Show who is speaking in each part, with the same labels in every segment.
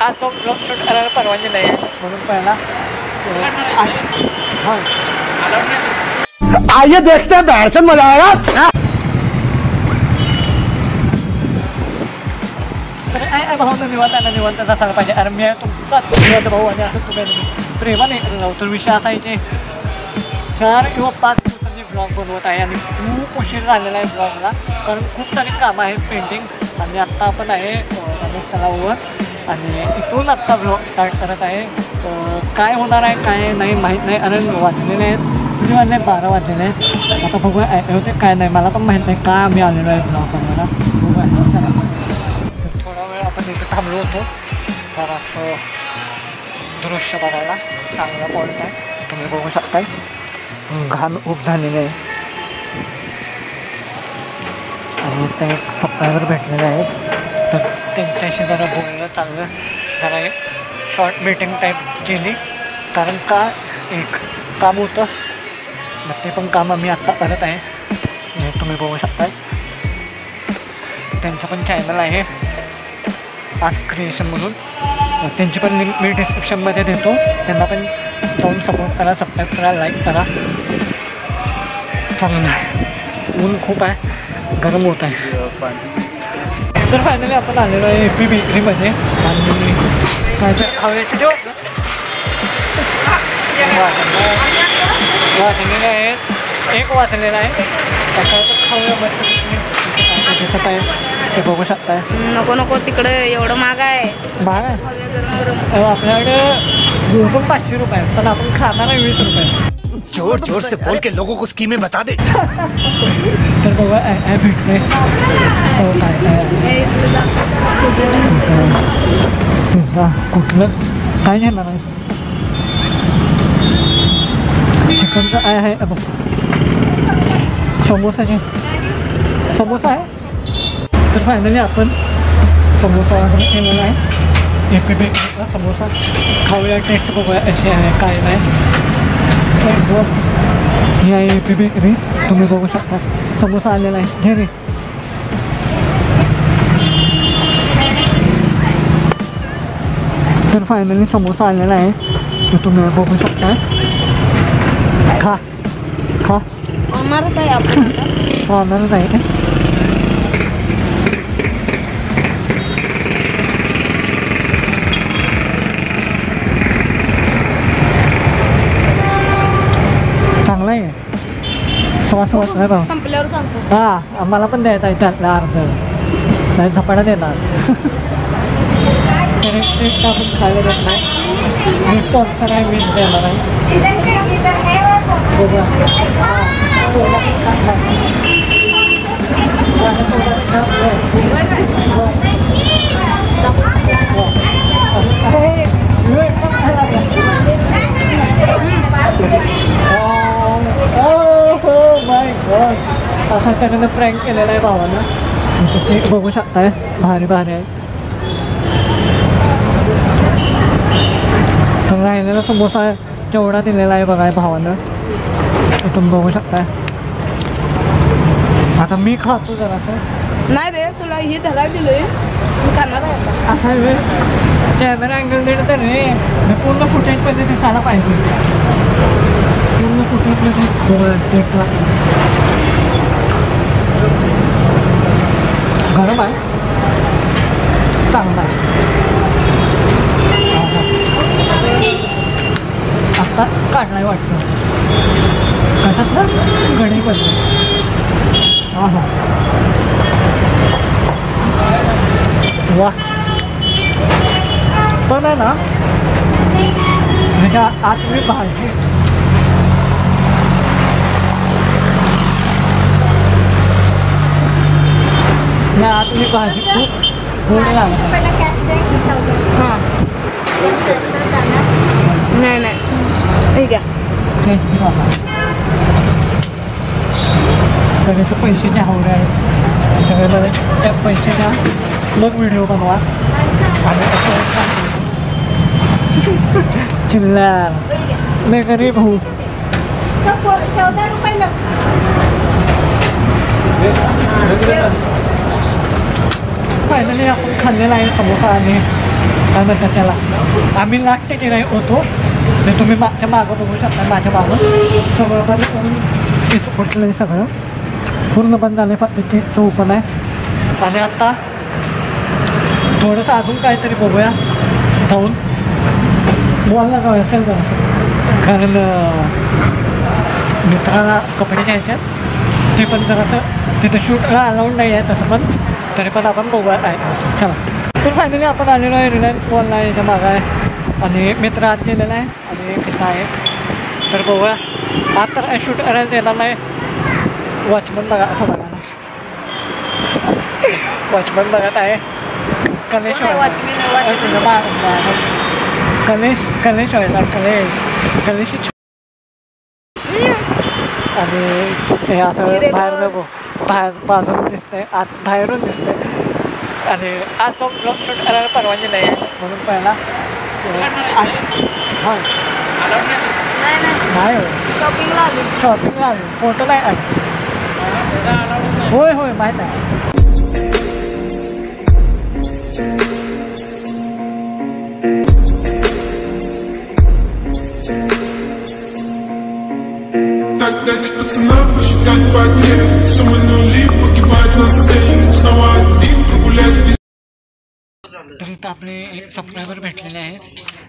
Speaker 1: आज तो blog shoot करायला परवानगी नाही आहे म्हणून पहिला
Speaker 2: आइए देखते हैं बैठन मजा आएगा।
Speaker 1: भाऊ निवांत सांगा पाहिजे अरे मी तुमचाच भाऊ आणि असं तुम्ही प्रेमाने तर विषय असायचे 4 किंवा 5 दिवसांनी ब्लॉग बनवत आहे आणि खूप उशीर झालेला आहे ब्लॉगला कारण खूप सारी कामं आहेत पेंटिंग आणि आत्ता आपण आहे रमेश तलावावर आणि इथून आत्ता ब्लॉग स्टार्ट करत आहे काय होणार आहे काय नाही माहीत नाही अरे वाचलेले आहेत किती वाजले 12 वाजलेले आहेत आता बघूया होते काय नाही मला पण माहीत नाही का आम्ही आलेलो आहे ब्लॉग करायला बघूया चला थोडा वेळ आपण इथे थांबलो होतो तर असं दृश्य बघायला चांगला पॉईंट आहे तुम्ही बघू शकताय घाण खूप झालेले आहे आणि ते सप्लायर भेटलेले आहेत तर त्यांच्याशी जरा बोलणं चांगलं जरा एक शॉर्ट मीटिंग टाईप केली कारण का एक काम होतं मग ते पण काम आम्ही आत्ता करत आहे हे तुम्ही बघू शकताय त्यांचं पण चॅनल आहे आज क्रिएशन म्हणून त्यांची पण लिंक मी डिस्क्रिप्शनमध्ये देतो त्यांना पण जाऊन सपोर्ट करा सबस्क्राईब करा लाईक करा चांगलं आहे ऊन खूप आहे गरम होत आहे तर फायनली आपण आलेलो आहे AP बेकरीमध्ये आणि काय तर हवेचे जेवण वाचलेले आहेत एक वाचलेला आहे त्याच्यावर खाऊया दिसत आहे ते बघू शकताय
Speaker 3: नको नको तिकडे एवढं महाग आहे
Speaker 1: महाग आहे आपल्याकडे पण 500 रुपये पण आपण खाणार आहे 20 रुपये
Speaker 2: जोर जोर से बोल के लोगों को स्कीमें बता दे
Speaker 1: तर बघा भेटते पिझ्झा कुठलं काय घेणार आहेस चिकनचं आहे बघ समोसाचे समोसा आहे तर फायनली आपण समोसा ऑर्डर केलेला आहे AP बेकरीचा समोसा खाऊया टेस्ट बघूया अशी आहे काय नाही ही आहे AP बेकरी तुम्ही बघू शकता समोसा आलेला आहे घे रे तर फायनली समोसा आलेला आहे तो तुम्ही बघू शकता खा खा
Speaker 3: होणारच आहे आपण
Speaker 1: होणारच आहे चांगला आहे श्वास वाट नाही भाऊ
Speaker 3: संपल्यावर सांगतो
Speaker 1: हां आम्हाला पण द्यायचा आहे त्यातला अर्ध नाही झपाटा देणार टेस्ट आपण खायला देत नाही मी स्पॉन्सर आहे मीच देणार आहे असा त्यानं प्रँक केलेला आहे भावानं ते बघू शकताय भारी भारी आहे तर राहिलेला समोसा केवढा दिलेला आहे बघाय भावानं तुम्ही बघू शकताय आता मी खातो जरासं
Speaker 3: नाही रे तुला हे धरा दिलोय मी खाणार आहे
Speaker 1: असा वेळ कॅमेरा अँगल दिलं तर रे मी पूर्ण फुटेजमध्ये दिसायला पाहिजे पूर्ण फुटेजमध्ये टेकला गरम आहे चांगला आहे आत्ता काढलाय वाटतं कशातलं गडीबद्दल हां हां वा पण आहे ना ह्याच्या आत मी भाजी या आत मी भाजी खूप गोड लागली
Speaker 3: हां नाही नाही ठीक आहे
Speaker 1: कॅश घे बाबा सगळे तर पैशाचे हावरे आहेत सगळे मला त्या पैसे द्या मग व्हिडिओ बनवा आणि असं चिल्लार मैं गरीब हूँ
Speaker 3: 14 रुपये
Speaker 1: फायनली आपण खाल्लेला आहे समोसा आणि काय म्हणतात त्याला, आम्ही नाट्य केलं होतो ते तुम्ही मागच्या मागं बघू शकता. माझ्या मागं सगळं बंद करून केस फुटलं आहे, सगळं पूर्ण बंद झालं आहे, फक्त ते ओपन आहे. आणि आता थोडंसं अजून काहीतरी बघूया, जाऊन मॉलला जाऊया. चल जरासं, कारण मित्राला कपडे घ्यायचे ते पण जरासं तिथं शूटला अलाउड नाही आहे तसं, पण तरी पण आपण बघूया काय. चला, तर फायनली आपण आलेलो आहे रिलायन्स मॉलला आहे, याच्या मागं आहे. आणि मित्र आत गेलेला आहे आणि इथं आहे. तर बघूया, आत तर शूट करायला देणार नाही. वॉचमन बघा, असं बघा ना, वॉचमन बघत आहे. कलेश कलेश व्हायला कलेश आणि हे असं बाहेर नको, बाहेर बाजून दिसतंय, आत बाहेरून दिसतंय. आणि आजचा ब्लॉग शूट करायला परवानगी नाही आहे, म्हणून पहिला हां नाही
Speaker 3: शॉपिंगला आली.
Speaker 1: शॉपिंगला आलो, फोटो नाही आले. होय होय माहीत आहे.
Speaker 4: Дать пацанам посчитать потери. Суммы нули погибать на сцене. Снова один прогуляюсь без...
Speaker 1: तर इथं आपले एक सबस्क्रायबर भेटलेले आहेत.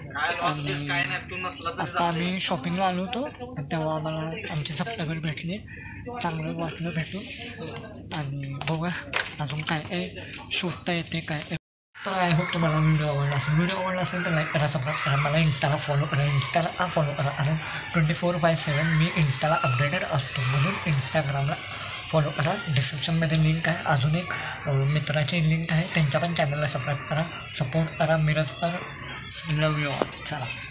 Speaker 1: आता आम्ही शॉपिंगला आलो होतो, तेव्हा आम्हाला आमचे सबस्क्रायबर भेटले. चांगलं वाटलं भेटून. आणि बघा अजून काय आहे, शोधता येते काय. तर आय होप तुम्हाला व्हिडिओ आवडला असेल. व्हिडिओ आवडला असेल तर लाईक करा, सबस्क्राईब करा, मला इंस्टाला फॉलो करा. इंस्टाला फॉलो करा, आणि 24/7 मी इंस्टाला अपडेटेड असतो, म्हणून इंस्टाग्रामला फॉलो करा. डिस्क्रिप्शनमध्ये लिंक आहे. अजून एक मित्राची लिंक आहे, त्यांच्या पण चॅनलला सबस्क्राईब करा, सपोर्ट करा. Mirajkar, love you all. चला.